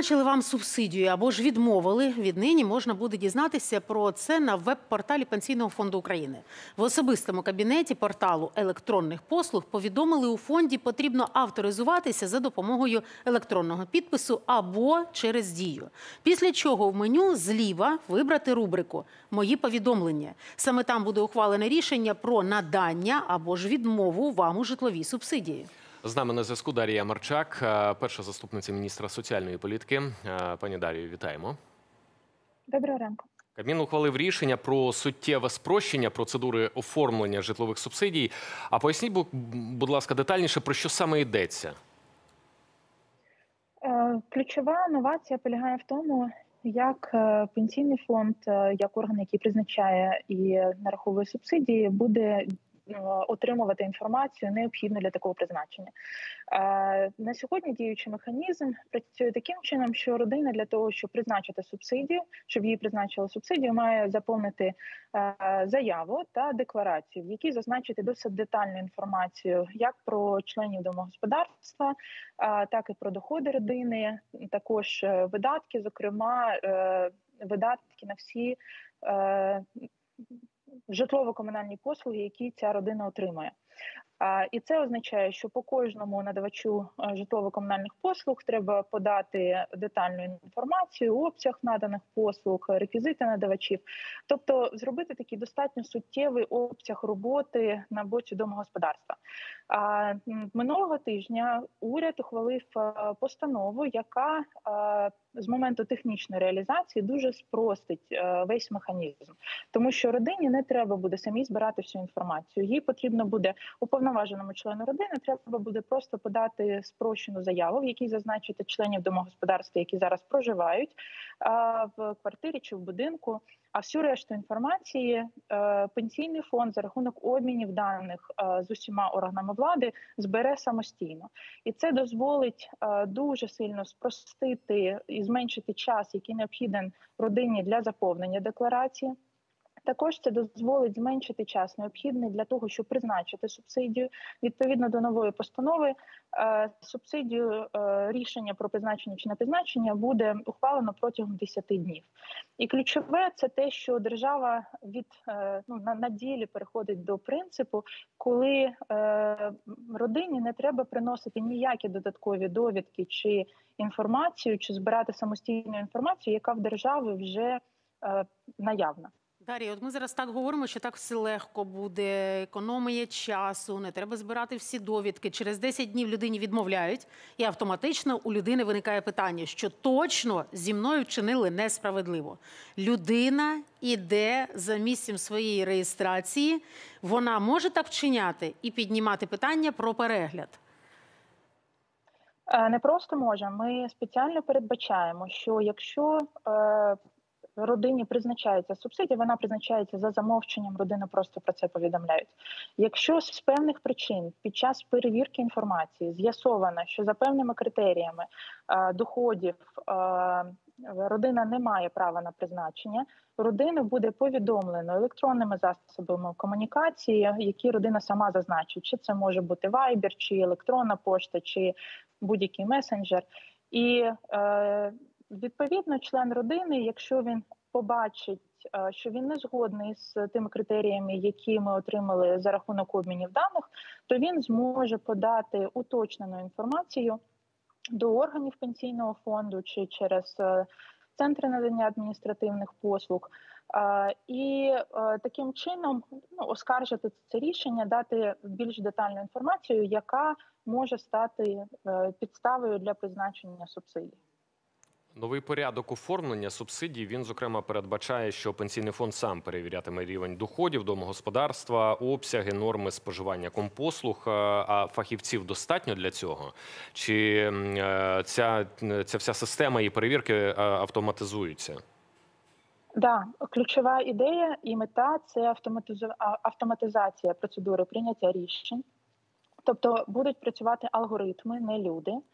Призначили вам субсидію або ж відмовили, віднині можна буде дізнатися про це на веб-порталі Пенсійного фонду України. В особистому кабінеті порталу електронних послуг повідомили, у фонді потрібно авторизуватися за допомогою електронного підпису або через Дію. Після чого в меню зліва вибрати рубрику «Мої повідомлення». Саме там буде ухвалене рішення про надання або ж відмову вам у житловій субсидії. З нами на зв'язку Дар'я Марчак, перша заступниця міністра соціальної політики. Пані Дар'ю, вітаємо. Доброго ранку. Кабмін ухвалив рішення про суттєве спрощення процедури оформлення житлових субсидій. А поясніть, будь ласка, детальніше, про що саме йдеться? Ключова новація полягає в тому, як Пенсійний фонд, як орган, який призначає і нараховує субсидії, буде отримувати інформацію, необхідну для такого призначення. На сьогодні діючий механізм працює таким чином, що родина для того, щоб призначити субсидію, щоб їй призначили субсидію, має заповнити заяву та декларацію, в якій зазначити досить детальну інформацію як про членів домогосподарства, так і про доходи родини, також видатки, зокрема видатки на всі житлово-комунальні послуги, які ця родина отримує. І це означає, що по кожному надавачу житлово-комунальних послуг треба подати детальну інформацію, обсяг наданих послуг, реквізити надавачів. Тобто зробити такий достатньо суттєвий обсяг роботи на боці домогосподарства. Минулого тижня уряд ухвалив постанову, яка з моменту технічної реалізації дуже спростить весь механізм. Тому що родині не треба буде самі збирати всю інформацію. Їй потрібно буде уповноваженому члену родини, треба буде просто подати спрощену заяву, в якій зазначити членів домогосподарства, які зараз проживають в квартирі чи в будинку. А всю решту інформації Пенсійний фонд за рахунок обмінів даних з усіма органами влади збере самостійно. І це дозволить дуже сильно спростити і зменшити час, який необхіден родині для заповнення декларації. Також це дозволить зменшити час, необхідний для того, щоб призначити субсидію. Відповідно до нової постанови, субсидію, рішення про призначення чи не призначення буде ухвалено протягом 10 днів. І ключове – це те, що держава на ділі переходить до принципу, коли родині не треба приносити ніякі додаткові довідки чи інформацію, чи збирати самостійну інформацію, яка в держави вже наявна. Дар'я, от ми зараз так говоримо, що так все легко буде, економія часу, не треба збирати всі довідки. Через 10 днів людині відмовляють, і автоматично у людини виникає питання, що точно зі мною вчинили несправедливо. Людина іде за місцем своєї реєстрації, вона може так вчиняти і піднімати питання про перегляд? Не просто може. Ми спеціально передбачаємо, що якщо родині призначається субсидія, вона призначається за замовченням, родини просто про це повідомляють. Якщо з певних причин під час перевірки інформації з'ясовано, що за певними критеріями доходів родина не має права на призначення, родину буде повідомлено електронними засобами комунікації, які родина сама зазначить. Чи це може бути Viber, чи електронна пошта, чи будь-який месенджер. І відповідно, член родини, якщо він побачить, що він не згодний з тими критеріями, які ми отримали за рахунок обмінів даних, то він зможе подати уточнену інформацію до органів Пенсійного фонду чи через центри надання адміністративних послуг. І таким чином оскаржити це рішення, дати більш детальну інформацію, яка може стати підставою для призначення субсидій. Новий порядок оформлення субсидій, він, зокрема, передбачає, що Пенсійний фонд сам перевірятиме рівень доходів домогосподарства, обсяги, норми споживання компослуг, а фахівців достатньо для цього? Чи ця вся система і перевірки автоматизуються? Да, ключова ідея і мета – це автоматизація процедури прийняття рішень. Тобто будуть працювати алгоритми, не люди.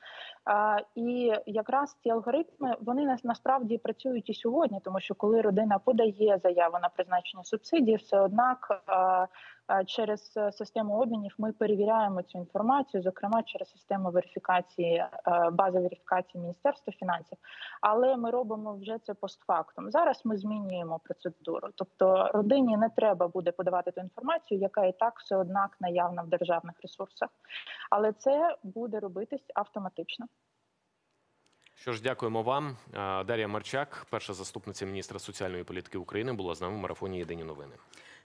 І якраз ці алгоритми, вони насправді працюють і сьогодні, тому що коли родина подає заяву на призначення субсидії, все однак через систему обмінів ми перевіряємо цю інформацію, зокрема через систему верифікації, бази верифікації Міністерства фінансів. Але ми робимо вже це постфактум. Зараз ми змінюємо процедуру. Тобто родині не треба буде подавати ту інформацію, яка і так все однак наявна в державних ресурсах. Але це буде робитись автоматично. Що ж, дякуємо вам. Дар'я Марчак, перша заступниця міністра соціальної політики України, була з нами в марафоні «Єдині новини».